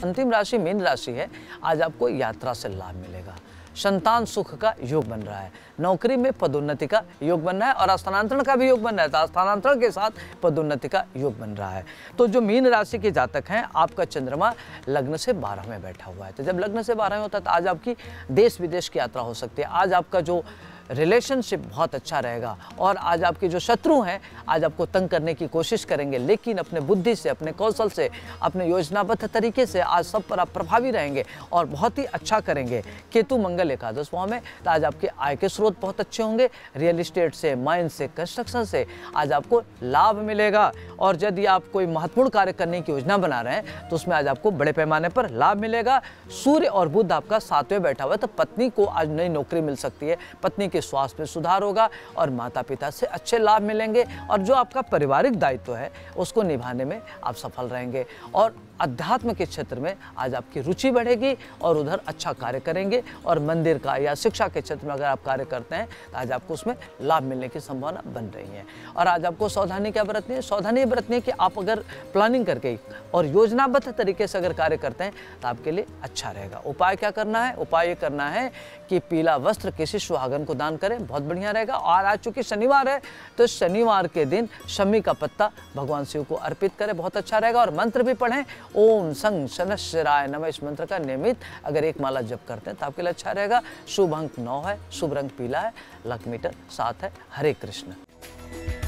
अंतिम राशि मीन राशि है। आज आपको यात्रा से लाभ मिलेगा, संतान सुख का योग बन रहा है, नौकरी में पदोन्नति का योग बन रहा है और स्थानांतरण का भी योग बन रहा है। तो स्थानांतरण के साथ पदोन्नति का योग बन रहा है। तो जो मीन राशि के जातक हैं, आपका चंद्रमा लग्न से 12 में बैठा हुआ है। तो जब लग्न से 12 में होता है तो आज आपकी देश विदेश की यात्रा हो सकती है। आज आपका जो रिलेशनशिप बहुत अच्छा रहेगा और आज आपके जो शत्रु हैं आज आपको तंग करने की कोशिश करेंगे, लेकिन अपने बुद्धि से, अपने कौशल से, अपने योजनाबद्ध तरीके से आज सब पर आप प्रभावी रहेंगे और बहुत ही अच्छा करेंगे। केतु मंगल एकादश भाव में, तो आज आपके आय के स्रोत बहुत अच्छे होंगे। रियल इस्टेट से, माइन से, कंस्ट्रक्शन से आज आपको लाभ मिलेगा और यदि आप कोई महत्वपूर्ण कार्य करने की योजना बना रहे हैं तो उसमें आज आपको बड़े पैमाने पर लाभ मिलेगा। सूर्य और बुध आपका 7वें बैठा हुआ है, तो पत्नी को आज नई नौकरी मिल सकती है, पत्नी के स्वास्थ्य में सुधार होगा और माता पिता से अच्छे लाभ मिलेंगे और जो आपका पारिवारिक दायित्व है उसको निभाने में आप सफल रहेंगे। और अध्यात्म के क्षेत्र में आज आपकी रुचि बढ़ेगी और उधर अच्छा कार्य करेंगे और मंदिर का या शिक्षा के क्षेत्र में अगर आप कार्य करते हैं तो आज आपको उसमें लाभ मिलने की संभावना बन रही है। और आज आपको सावधानी क्या बरतनी है? सावधानी बरतनी है कि आप अगर प्लानिंग करके और योजनाबद्ध तरीके से अगर कार्य करते हैं तो आपके लिए अच्छा रहेगा। उपाय क्या करना है? उपाय ये करना है कि पीला वस्त्र किसी सुहागन को दान करें, बहुत बढ़िया रहेगा। और आज चूंकि शनिवार है तो शनिवार के दिन शमी का पत्ता भगवान शिव को अर्पित करें, बहुत अच्छा रहेगा। और मंत्र भी पढ़ें, ओम संग शनश्चराय नमः, इस मंत्र का नियमित अगर एक माला जप करते हैं तो आपके लिए अच्छा रहेगा। शुभ अंक 9 है, शुभ रंग पीला है, लक मीटर 7 है। हरे कृष्ण।